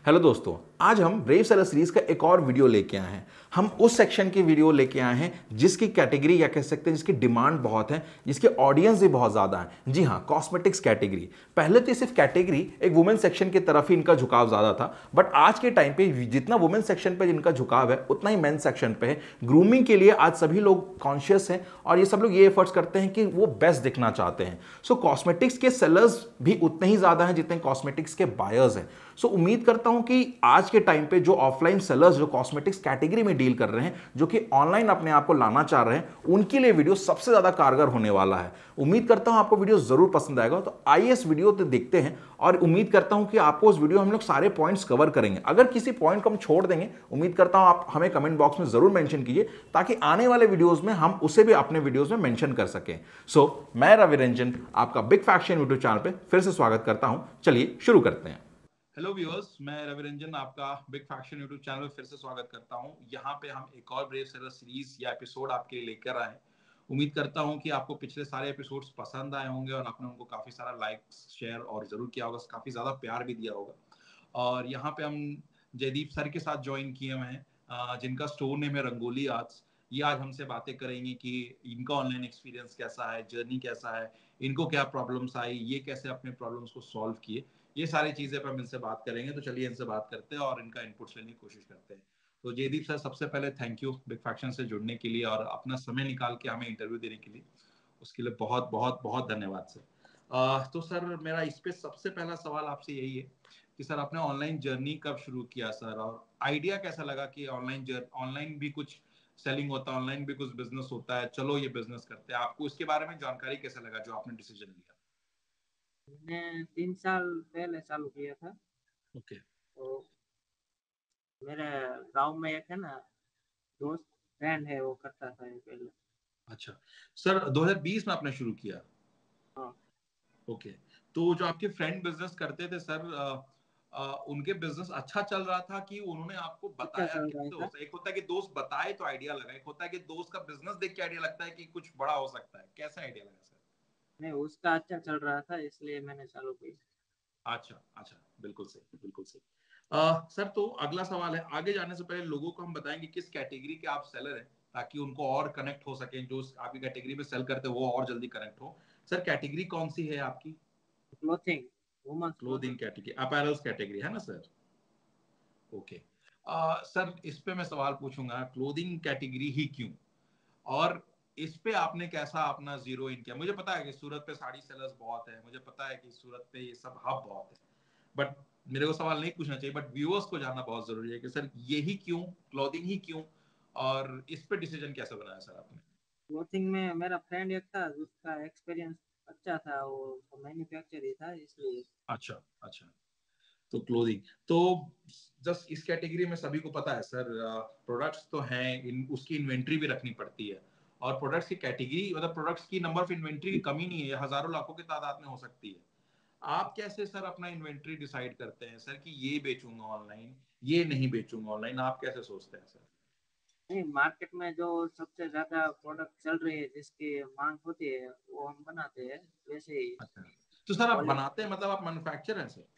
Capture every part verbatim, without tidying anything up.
Hello दोस्तों, आज हम ब्रेव सेलर सीरीज का एक और वीडियो लेके आए हैं। हम उस सेक्शन की वीडियो लेके आए हैं जिसकी कैटेगरी या कह सकते हैं जिसकी डिमांड बहुत है, जिसके ऑडियंस भी बहुत ज़्यादा है। जी हाँ, कॉस्मेटिक्स कैटेगरी। पहले तो सिर्फ कैटेगरी एक वुमेन सेक्शन की तरफ ही इनका झुकाव ज़्यादा था, बट आज के टाइम पे जितना वुमेन सेक्शन पे जिनका झुकाव है उतना ही मेन सेक्शन पे है। ग्रूमिंग के लिए आज सभी लोग कॉन्शियस हैं और ये सब लोग ये एफर्ट्स करते हैं कि वो बेस्ट दिखना चाहते हैं। सो कॉस्मेटिक्स के सेलर्स भी उतने ही ज़्यादा हैं जितने कॉस्मेटिक्स के बायर्स हैं। सो so, उम्मीद करता हूं कि आज के टाइम पे जो ऑफलाइन सेलर्स जो कॉस्मेटिक्स कैटेगरी में डील कर रहे हैं, जो कि ऑनलाइन अपने आप को लाना चाह रहे हैं, उनके लिए वीडियो सबसे ज्यादा कारगर होने वाला है। उम्मीद करता हूं आपको वीडियो जरूर पसंद आएगा। तो आइए इस वीडियो तो देखते हैं और उम्मीद करता हूं कि आपको उस वीडियो हम लोग सारे पॉइंट्स कवर करेंगे। अगर किसी पॉइंट को हम छोड़ देंगे, उम्मीद करता हूं आप हमें कमेंट बॉक्स में जरूर मेंशन कीजिए ताकि आने वाले वीडियोस में हम उसे भी अपने वीडियोस में मेंशन कर सकें। सो so, मैं रवि रंजन आपका बिग फैक्शन यूट्यूब चैनल पे फिर से स्वागत करता हूं। चलिए शुरू करते हैं। हेलो व्यूअर्स, मैं रवि रंजन आपका बिग फैक्शन यूट्यूब चैनल में फिर से स्वागत करता हूं। यहाँ पे हम एक और ब्रेव सेलर सीरीज या एपिसोड आपके लिए लेकर आए। उम्मीद करता हूं कि आपको पिछले सारे एपिसोड्स पसंद आए होंगे और आपने उनको काफ़ी सारा लाइक्स शेयर और ज़रूर किया होगा, काफ़ी ज़्यादा प्यार भी दिया होगा। और यहाँ पे हम जयदीप सर के साथ ज्वाइन किए हुए हैं, जिनका स्टोर नेम है रंगोली आर्ट्स। ये आज हमसे बातें करेंगे कि इनका ऑनलाइन एक्सपीरियंस कैसा है, जर्नी कैसा है, इनको क्या प्रॉब्लम्स आई, ये कैसे अपने प्रॉब्लम्स को सॉल्व किए। ये सारी चीजें पर हम इनसे बात करेंगे। तो चलिए इनसे बात करते हैं और इनका इनपुट्स लेने की कोशिश करते हैं। तो जयदीप सर, सबसे पहले थैंक यू बिग फैक्शन से जुड़ने के लिए और अपना समय निकाल के हमें इंटरव्यू देने के लिए। उसके लिए बहुत बहुत बहुत धन्यवाद सर। आ, तो सर, मेरा इस पे सबसे पहला सवाल आपसे यही है कि सर, आपने ऑनलाइन जर्नी कब शुरू किया सर, और आइडिया कैसा लगा कि ऑनलाइन ऑनलाइन भी कुछ सेलिंग होता है, ऑनलाइन भी कुछ बिजनेस होता है, चलो ये बिजनेस करते हैं। आपको इसके बारे में जानकारी कैसा लगा जो आपने डिसीजन लिया? मैंने तीन साल पहले चालू किया था। ओके। तो मेरे गांव में एक है ना दोस्त फ्रेंड है, वो करता था ये पहले। अच्छा सर, दो हज़ार बीस में आपने शुरू किया? हाँ। ओके। तो जो आपके फ्रेंड बिजनेस करते थे सर, आ, आ, उनके बिजनेस अच्छा चल रहा था कि उन्होंने आपको अच्छा बताया? चल रहा कैसे था। होता है, एक होता है कि दोस्त बताए तो आइडिया लगा, एक होता है कि दोस्त का बिजनेस देख के आइडिया लगता है कि कुछ बड़ा हो सकता है। कैसा आइडिया लगा सर? नहीं, उसका अच्छा चल रहा था इसलिए मैंने चालू की। अच्छा अच्छा, बिल्कुल सही, बिल्कुल सही। आ, सर, तो अगला सवाल है, आगे जाने से पहले लोगों को हम बताएंगे किस कैटेगरी के आप सेलर हैं ताकि उनको और कनेक्ट हो सके, जो आपकी कैटेगरी में सेल करते हैं वो और जल्दी कनेक्ट हो। सर, कैटेगरी कौन सी है आपकी? Clothing, women's clothing clothing. Category, apparels category है ना सर? ओके। आ, सर, इस पे मैं सवाल पूछूंगा, क्लोथिंग कैटेगरी ही क्यों, और इस पे आपने कैसा अपना जीरो इन किया? मुझे पता है कि सूरत पे साड़ी सेलर्स बहुत है, मुझे पता है कि सूरत पे ये सब हब बहुत है, बट मेरे को सवाल नहीं पूछना चाहिए, बट व्यूअर्स को जानना बहुत जरूरी है कि सर यही क्यों, क्लोथिंग ही क्यों, और इस पे डिसीजन कैसे बनाया सर आपने? क्लोथिंग में मेरा फ्रेंड एक था, उसका एक्सपीरियंस अच्छा था, वो मैन्युफैक्चर ही था इसलिए। अच्छा अच्छा। तो क्लोथिंग तो जस्ट इस कैटेगरी में सभी को पता है सर, प्रोडक्ट्स तो हैं, इन उसकी इन्वेंट्री भी रखनी पड़ती है, और प्रोडक्ट्स की कैटेगरी मतलब प्रोडक्ट्स की नंबर ऑफ इन्वेंट्री की कमी नहीं है, ये हजारों लाखों की तादाद में हो सकती है। आप कैसे सर अपना इन्वेंट्री डिसाइड करते हैं सर कि ये बेचूंगा ऑनलाइन, ये नहीं बेचूंगा ऑनलाइन? आप कैसे सोचते हैं सर? नहीं, मार्केट में जो सबसे ज्यादा प्रोडक्ट चल रही है, जिसकी मांग होती है, वो हम बनाते हैं वैसे ही। अच्छा, तो सर आप क्वालिटी बनाते हैं मतलब आप मैन्युफैक्चर हैं सर?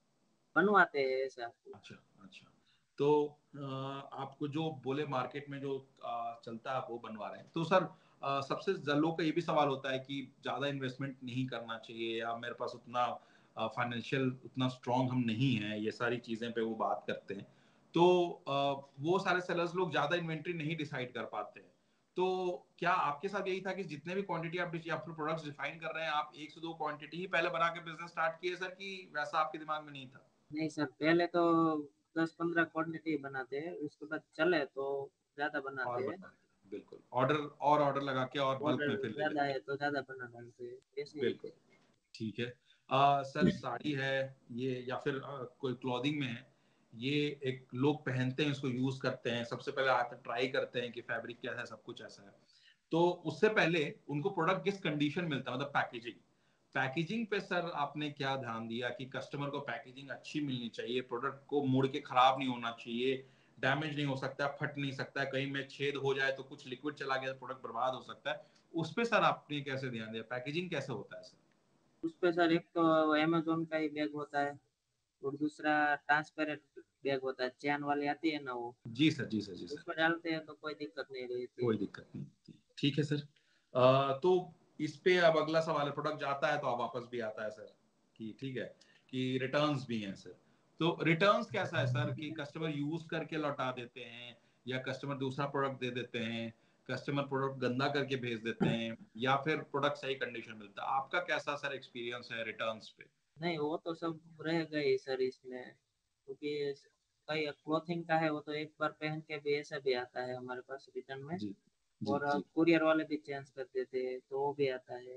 बनवाते हैं ऐसा। अच्छा अच्छा। तो अ, आपको जो बोले मार्केट में जो अ, चलता है वो बनवा रहे हैं, तो सर अ, सबसे लोगों का ये भी सवाल होता है कि ज्यादा इन्वेस्टमेंट नहीं करना चाहिए, या मेरे पास उतना फाइनेंशियल उतना स्ट्रांग हम नहीं है, ये सारी चीजें पे वो बात करते हैं। तो अ, वो सारे सेलर्स लोग ज्यादा इन्वेंट्री नहीं डिसाइड कर पाते हैं। तो क्या आपके साथ यही था कि जितने भी क्वांटिटी आप या फिर प्रोडक्ट्स डिफाइन कर रहे हैं, आप एक से दो क्वांटिटी ही पहले बना के बिजनेस स्टार्ट किए सर, कि वैसा आपके दिमाग में नहीं था? नहीं सर, पहले तो दस पंद्रह क्वांटिटी बनाते हैं, उसके बाद चले तो ज्यादा और बनाते हैं। बना दिया, बिल्कुल, ऑर्डर और ऑर्डर लगा के और बल्क ऑर्डर में फिर ले ज्यादा लेते है हैं। तो ज्यादा बना डालते हैं, ऐसे ही। बिल्कुल, ठीक है। आ, सर, साड़ी है ये या फिर आ, कोई क्लॉथिंग में है, ये एक लोग पहनते हैं, इसको यूज करते हैं, सबसे पहले आते ट्राई करते हैं कि फैब्रिक कैसा है, सब कुछ ऐसा है। तो उससे पहले उनको प्रोडक्ट किस कंडीशन मिलता है, मतलब पैकेजिंग, पैकेजिंग पे सर आपने क्या ध्यान दिया कि कस्टमर को पैकेजिंग अच्छी मिलनी चाहिए, प्रोडक्ट को मुड़ के खराब नहीं होना चाहिए, डैमेज नहीं हो सकता, फट नहीं सकता है, कहीं में छेद हो जाए तो कुछ लिक्विड चला गया तो प्रोडक्ट बर्बाद हो सकता है, उस पे सर आपने कैसे ध्यान दिया, पैकेजिंग कैसे होता है सर? उस पे सर एक तो अमेजोन का ही बैग होता है, और दूसरा ट्रांसपेरेंट बैग होता है, चैन वाली आती है ना वो, जी सर, जी सर, जी सर, उसमें डालते हैं तो कोई दिक्कत नहीं रहती है। कोई दिक्कत नहीं होती। ठीक है सर। अ, तो इस पे अब अगला सवाल है, प्रोडक्ट जाता है तो अब वापस भी आता है सर, कि ठीक है कि रिटर्न्स भी हैं सर। तो रिटर्न्स कैसा है सर, कि कस्टमर यूज करके लौटा देते हैं, या कस्टमर दूसरा प्रोडक्ट दे देते हैं, कस्टमर प्रोडक्ट गंदा करके भेज देते हैं, या फिर प्रोडक्ट सही कंडीशन मिलता है? आपका कैसा सर एक्सपीरियंस है रिटर्न्स पे? नहीं, वो तो सब रह गए सर इसमें, क्योंकि कई क्लोथिंग का है वो तो एक बार पहन के भी ऐसा भी आता है हमारे पास रिटर्न में। जी जी और जी। कुरियर वाले भी चेंज कर देते हैं तो वो भी आता है।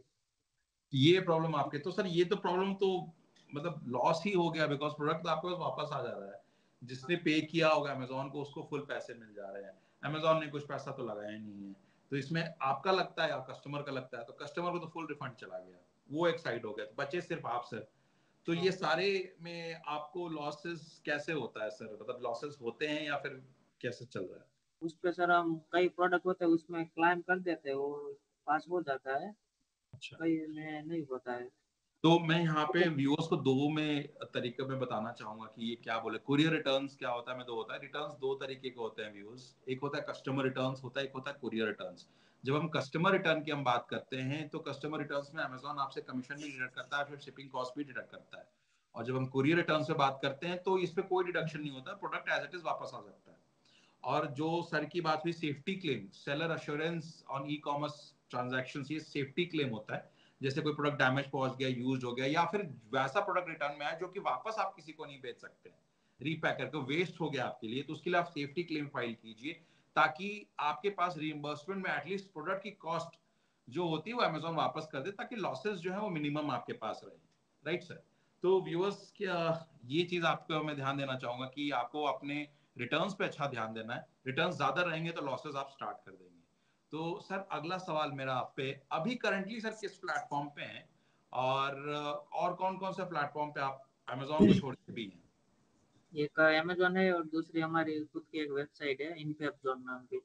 ये प्रॉब्लम आपके, तो सर ये तो प्रॉब्लम तो मतलब लॉस ही हो गया, बिकॉज प्रोडक्ट तो आपके पास वापस आ जा रहा है। जिसने पे किया होगा अमेजोन को, उसको फुल पैसे मिल जा रहे हैं, अमेजोन ने कुछ पैसा तो लगाया नहीं है। तो इसमें आपका लगता है या कस्टमर का लगता है? तो कस्टमर को तो फुल रिफंड चला गया, वो एक साइड हो गया, तो बचे सिर्फ आप सर। तो ये सारे में आपको लॉसेस कैसे होता है सर? मतलब लॉसेस होते हैं या फिर कैसे चल रहा है? उस पे सर हम कई प्रोडक्ट होते हैं उसमें क्लाइम कर देते हैं, वो पास हो जाता है, अच्छा। कई में नहीं होता है। तो मैं यहाँ पे व्यूअर्स को दो में तरीके में बताना चाहूंगा कि ये क्या बोले। कुरियर रिटर्न्स क्या होता है, मैं दो होता है रिटर्न्स, दो तरीके के होते हैं व्यूअर्स। एक होता है कस्टमर रिटर्न्स होता है, एक होता है कुरियर रिटर्न्स। जब हम कस्टमर रिटर्न की हम बात करते हैं तो कस्टमर रिटर्न्स में अमेजोन आपसे कमीशन भी डिडक्ट करता है, फिर शिपिंग कॉस्ट भी डिडक्ट करता है। और जब हम कुरियर रिटर्न से बात करते हैं तो इस पे कोई डिडक्शन नहीं होता, प्रोडक्ट एज इट इज वापस आ सकता है। और जो सर की बात हुई safety claim, seller assurance on e commerce transactions, ये सेफ्टी क्लेम होता है। जैसे कोई प्रोडक्ट डैमेज पहुंच गया, यूज हो गया, या फिर वैसा प्रोडक्ट रिटर्न में आया जो कि वापस आप किसी को नहीं बेच सकते हैं, रीपैक करके वेस्ट हो गया आपके लिए, तो उसके लिए आप सेफ्टी क्लेम फाइल कीजिए, ताकि आपके पास रीइंबर्समेंट में एटलीस्ट प्रोडक्ट की कॉस्ट जो होती है वो अमेजोन वापस कर दे, ताकि लॉसेस जो है वो मिनिमम आपके पास रहे। Right sir? तो व्यूअर्स क्या, ये चीज आपको मैं ध्यान देना चाहूंगा कि आपको अपने रिटर्न्स पे अच्छा ध्यान देना है। रिटर्न्स ज्यादा रहेंगे तो लॉसेस आप स्टार्ट कर देंगे। तो सर अगला सवाल मेरा आप पे, अभी करंटली सर किस प्लेटफॉर्म पे हैं, और और कौन कौन से प्लेटफॉर्म पे आप अमेजोन को छोड़ के भी हैं? एक अमेजोन है और दूसरी हमारी खुद की एक वेबसाइट है, इनफैब जोन नाम की।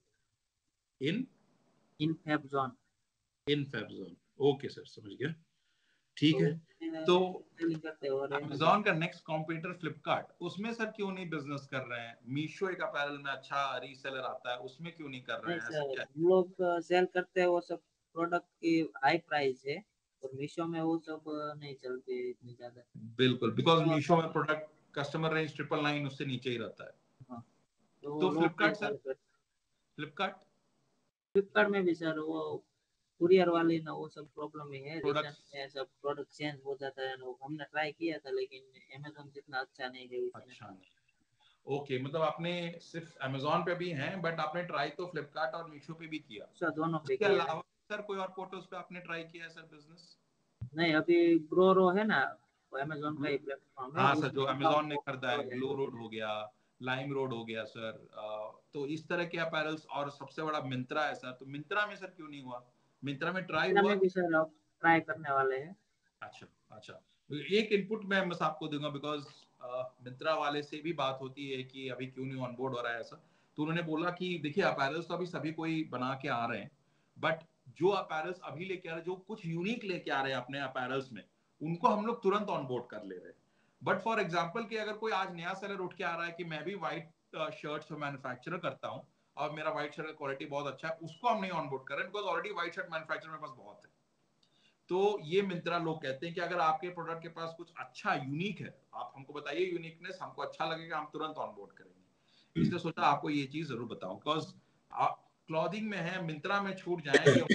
इन इनफैब जोन। इन फेबजोन। ओके सर, समझ गया। ठीक तो है। उसमें तो सेलिंग करते हैं और अमेजोन। अमेजोन का नेक्स्ट कॉम्पिटिटर फ्लिपकार्ट, उसमें सर क्यों नहीं बिजनेस कर रहे हैं? मीशो एक अपैरल में अच्छा रीसेलर आता है, उसमें क्यों नहीं कर रहे नहीं हैं? ऐसा सर, क्या है? हम लोग सेल करते हैं वो सब प्रोडक्ट की हाई प्राइस है, और मीशो में वो सब नहीं चलते इतनी ज्यादा। बिल्कुल, बिकॉज तो मीशो में product customer range triple nine उससे नीचे ही रहता है। हाँ, तो वो तो लो फ्लिपकार्ट प्राइस सर, वाले करते। फ्लिपकार्ट फ्लिपकार्ट में भी सर वो कुरियर वाले ना वो सब प्रॉब्लम ही है, रिटर्न प्रोडक्ट्स, में सब प्रोडक्ट चेंज हो जाता है ना, वो हमने ट्राई किया था लेकिन अमेजोन जितना अच्छा नहीं है उसमें। अच्छा नहीं। ओके, मतलब आपने सिर्फ अमेजोन पे भी हैं, बट आपने ट्राई तो फ्लिपकार्ट और मीशो पे भी किया। सर दोनों पे उसके किया है। अलावा सर कोई और पोर्टल्स पे आपने ट्राई किया है सर बिजनेस? नहीं, अभी ग्रोरो है ना, वो अमेजोन का ही प्लेटफॉर्म है हाँ सर, जो उसमें अमेजोन ने वो खरीदा है, और है। ग्लो रोड हो गया, लाइम रोड हो गया सर। अ, तो इस तरह के अपैरल्स, और सबसे बड़ा मिंत्रा है सर। तो मिंत्रा में सर क्यों नहीं हुआ? मिंत्रा में ट्राई मिंत्रा हुआ? में भी सर अब ट्राई करने वाले हैं। अच्छा अच्छा। एक इनपुट मैं बस आपको दूंगा, बिकॉज मिंत्रा वाले से भी बात होती है कि अभी क्यों नहीं ऑनबोर्ड हो रहा है ऐसा। तो उन्होंने बोला कि देखिए अपैरल्स तो अभी सभी कोई बना के आ रहे हैं, बट जो अपैरल्स अभी लेके आ रहे हैं, जो कुछ यूनिक लेके आ रहे हैं अपने अपैरल्स में, उनको हम लोग तुरंत ऑनबोर्ड कर ले रहे हैं। बट फॉर एग्जाम्पल कि अगर कोई आज नया सेलर उठ के आ रहा है कि मैं भी व्हाइट शर्ट्स मैन्युफैक्चर करता हूँ और मेरा व्हाइट शर्ट का क्वालिटी बहुत अच्छा है, उसको हम नहीं ऑनबोर्ड कर रहे हैं, because already white shirt manufacture मेरे पास बहुत है। तो ये मिंत्रा लोग कहते हैं कि अगर आपके प्रोडक्ट के पास कुछ अच्छा यूनिक है, आप हमको बताइए यूनिकनेस, हमको अच्छा लगेगा, हम तुरंत ऑनबोर्ड करेंगे। इसलिए सोचा आपको ये चीज जरूर बताऊं, बिकॉज क्लॉथिंग में है, मिंत्रा में छूट जाए ये,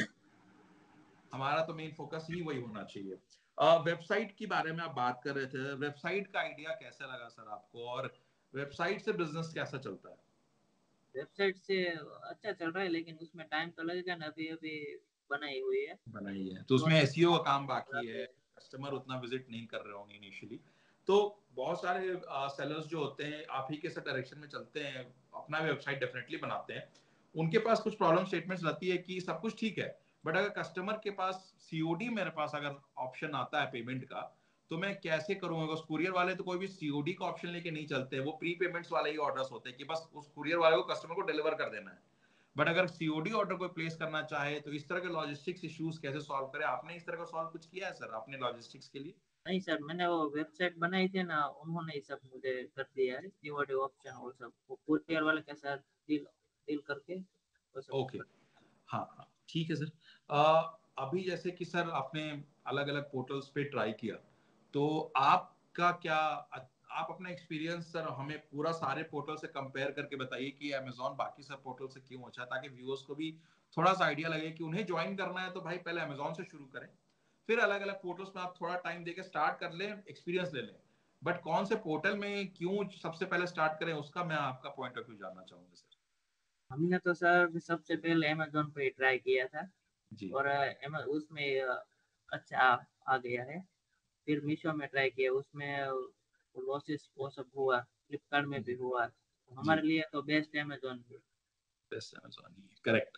हमारा तो मेन फोकस ही वही होना चाहिए। वेबसाइट के बारे में आप बात कर रहे थे, वेबसाइट का आइडिया कैसा लगा सर आपको, और वेबसाइट से बिजनेस कैसा चलता है? वेबसाइट से अच्छा चल रहा है लेकिन उसमें टाइम तो लगेगा ना, अभी अभी बनाई हुई है। बनाई है तो उसमें एसईओ का काम बाकी है, कस्टमर उतना विजिट नहीं कर रहे होंगे इनिशियली। तो बहुत सारे सेलर्स जो होते हैं आप ही के साथ डायरेक्शन में चलते हैं, अपना वेबसाइट डेफिनेटली बनाते हैं। उनके पास कुछ प्रॉब्लम स्टेटमेंट्स रहती है कि सब कुछ ठीक है, बट अगर कस्टमर के पास सीओडी, मेरे पास अगर ऑप्शन आता है पेमेंट का, तो मैं कैसे करूंगा? उस कुरियर वाले तो कोई भी सीओडी का ऑप्शन लेके नहीं चलते, वो प्री पेमेंट्स वाले ही ऑर्डर्स होते हैं कि बस उस कुरियर वाले को कस्टमर को डिलीवर कर देना है। बट अगर सीओडी ऑर्डर कोई प्लेस करना चाहे तो इस तरह के लॉजिस्टिक्स इश्यूज कैसे सॉल्व करें? आपने इस तरह का सॉल्व कुछ किया है सर अपने लॉजिस्टिक्स के लिए? नहीं सर, मैंने वो वेबसाइट बनाई थी ना, उन्होंने ही सब मुझे कर दिया है, सीओडी ऑप्शन और सब, वो कुरियर वाले के साथ डील डील करके वो सब ओके, कर। हाँ हाँ ठीक है सर। अ, अभी जैसे कि सर आपने अलग अलग पोर्टल्स पे ट्राई किया, तो आपका क्या, आप अपना एक्सपीरियंस सर हमें पूरा सारे पोर्टल से कंपेयर करके बताइए कि अमेजोन बाकी सब पोर्टल से क्यों अच्छा है, ताकि व्यूअर्स को भी थोड़ा सा आइडिया लगे कि उन्हें ज्वाइन करना है तो भाई पहले अमेजोन से शुरू करें, फिर अलग अलग पोर्टल्स में आप थोड़ा टाइम देके स्टार्ट कर लें, एक्सपीरियंस ले लें, बट कौन से पोर्टल में क्यों सबसे पहले स्टार्ट करें उसका मैं आपका पॉइंट ऑफ व्यू जानना चाहूंगा सर। हमने तो सर सबसे पहले अमेजोन पे ट्राई किया था, जी और अ, उसमें अ, अच्छा आ, आ गया है। फिर मीशो में ट्राई किया, उसमें लॉसेस वो सब हुआ, फ्लिपकार्ट में भी जी हुआ, तो जी, हमारे लिए तो बेस्ट अमेजोन भी। बेस्ट अमेज़न ही करेक्ट।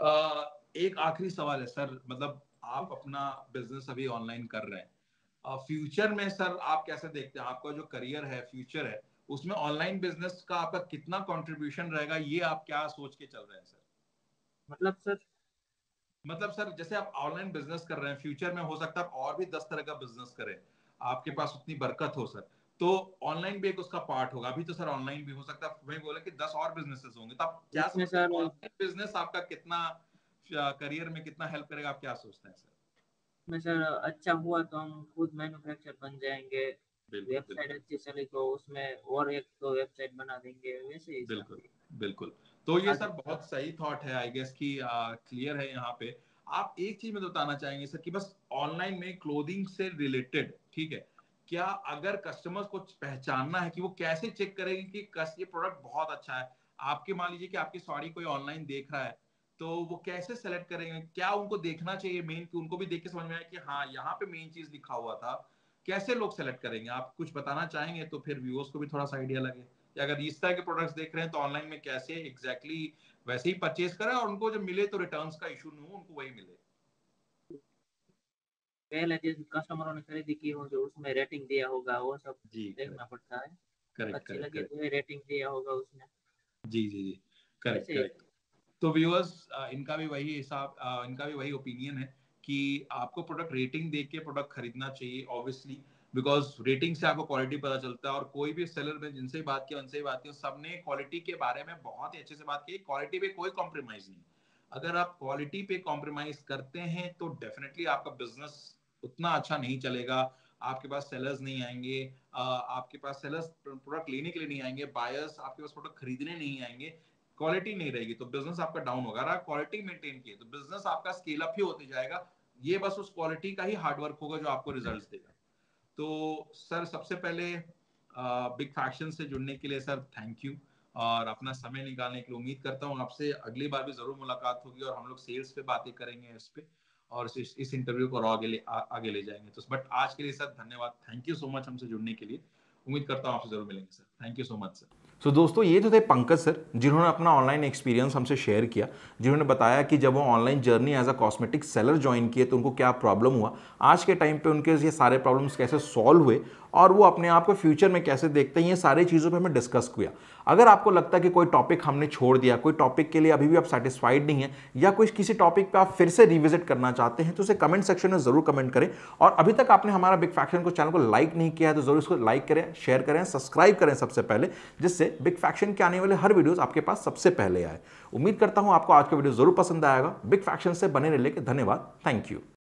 एक आखिरी सवाल है सर, मतलब आप अपना बिजनेस अभी ऑनलाइन कर रहे हैं, फ्यूचर में सर आप कैसे देखते हैं, आपका जो करियर है, फ्यूचर है, उसमें ऑनलाइन बिजनेस का आपका कितना कंट्रीब्यूशन रहेगा, ये आप क्या सोच के चल रहे हैं सर? मतलब सर, मतलब सर जैसे आप ऑनलाइन बिजनेस कर रहे हैं, फ्यूचर में हो सकता है आप और भी दस तरह का बिजनेस करें, आपके पास उतनी बरकत हो सर, तो ऑनलाइन भी एक उसका पार्ट होगा। अभी तो सर ऑनलाइन भी हो सकता है, वही बोला कि दस और बिजनेसेस होंगे, तो आप क्या उसमें सोचते हैं सर ऑनलाइन बिजनेस आपका कितना करियर में कितना हेल्प करेगा, आप क्या सोचते हैं सर? में सर अच्छा हुआ तो हम खुद मैन्युफैक्चर बन जाएंगे, बिल्कुल वेबसाइट बिल्कुल अच्छी चली तो उसमें और एक तो वेबसाइट बना देंगे, वैसे ही सर बिल्कुल बिल्कुल। तो ये आगे। सर बहुत सही थॉट है, आई गेस कि क्लियर है यहाँ पे। आप एक चीज में तो बताना चाहेंगे सर कि बस ऑनलाइन में क्लोथिंग से रिलेटेड, ठीक है, क्या अगर कस्टमर्स को पहचानना है कि वो कैसे चेक करेंगे कि कस ये प्रोडक्ट बहुत अच्छा है, आपके मान लीजिए कि आपकी साड़ी कोई ऑनलाइन देख रहा है, तो वो कैसे सेलेक्ट करेंगे, क्या उनको देखना चाहिए मेन, कि उनको भी देख के समझ में आए कि हाँ यहाँ पे मेन चीज लिखा हुआ था, कैसे लोग सेलेक्ट करेंगे, आप कुछ बताना चाहेंगे तो फिर व्यूअर्स को भी थोड़ा सा आइडिया लगे कि अगर इस तरह के प्रोडक्ट्स देख रहे हैं तो ऑनलाइन में कैसे एग्जैक्टली exactly वैसे ही परचेज करें, और उनको जब मिले तो रिटर्न्स का इशू ना हो, उनको वही मिले। पहले जिस कस्टमरों ने खरीदी की हो जो उसमें रेटिंग दिया होगा वो सब जी देखना करेक्ट पड़ता है, करेक्ट अच्छी करेक्ट लगी करेक्ट। तो ही रेटिंग दिया होगा उसने, जी जी जी, करेक्ट वैसे ही करेक्ट। तो व्यूअर्स इनका भी वही हिसाब, अ, इनका भी वही ओपिनियन है कि आपको प्रोडक्ट रेटिंग देख के प्रोडक्ट खरीदना चाहिए ऑब्वियसली, बिकॉज रेटिंग से आपको क्वालिटी पता चलता है, और कोई भी सेलर में जिनसे भी बात की उनसे ही बात की सबने क्वालिटी के बारे में बहुत ही अच्छे से बात की, क्वालिटी पे कोई कॉम्प्रोमाइज नहीं। अगर आप क्वालिटी पे कॉम्प्रोमाइज करते हैं तो डेफिनेटली आपका बिजनेस उतना अच्छा नहीं चलेगा, आपके पास सेलर्स नहीं आएंगे, अ, आपके पास सेलर्स प्रोडक्ट लेने के लिए नहीं आएंगे, बायर्स आपके पास प्रोडक्ट खरीदने नहीं आएंगे, क्वालिटी नहीं रहेगी तो बिजनेस आपका डाउन होगा। अगर आप क्वालिटी मेंटेन किए तो बिजनेस आपका स्केल अप ही होते जाएगा, ये बस उस क्वालिटी का ही हार्डवर्क होगा जो आपको रिजल्ट्स देगा। तो सर सबसे पहले बिग फैक्शन से जुड़ने के लिए सर थैंक यू, और अपना समय निकालने के लिए उम्मीद करता हूँ आपसे अगली बार भी जरूर मुलाकात होगी, और हम लोग सेल्स पे बातें करेंगे इस पे, और इस, इस इंटरव्यू को और आगे ले आ, आगे ले जाएंगे। तो बट आज के लिए सर धन्यवाद, थैंक यू सो मच हमसे जुड़ने के लिए, उम्मीद करता हूँ आपसे जरूर मिलेंगे sir, thank you so much sir. So so, दोस्तों ये तो थे पंकज सर, जिन्होंने अपना ऑनलाइन एक्सपीरियंस हमसे शेयर किया, जिन्होंने बताया कि जब वो online journey as a cosmetic seller join किए तो उनको क्या प्रॉब्लम हुआ, आज के टाइम पे उनके ये सारे प्रॉब्लम्स कैसे सॉल्व हुए, और वो अपने आप को फ्यूचर में कैसे देखते हैं, ये सारी चीज़ों पे हमें डिस्कस किया। अगर आपको लगता है कि कोई टॉपिक हमने छोड़ दिया, कोई टॉपिक के लिए अभी भी आप सेटिस्फाइड नहीं है, या कोई किसी टॉपिक पे आप फिर से रिविजिट करना चाहते हैं, तो उसे कमेंट सेक्शन में जरूर कमेंट करें। और अभी तक आपने हमारा बिग फैक्शन को चैनल को लाइक नहीं किया है तो जरूर इसको लाइक करें, शेयर करें, सब्सक्राइब करें सबसे पहले, जिससे बिग फैक्शन के आने वाले हर वीडियोस आपके पास सबसे पहले आए। उम्मीद करता हूं आपको आज का वीडियो जरूर पसंद आएगा। बिग फैक्शन से बने रहने के धन्यवाद, थैंक यू।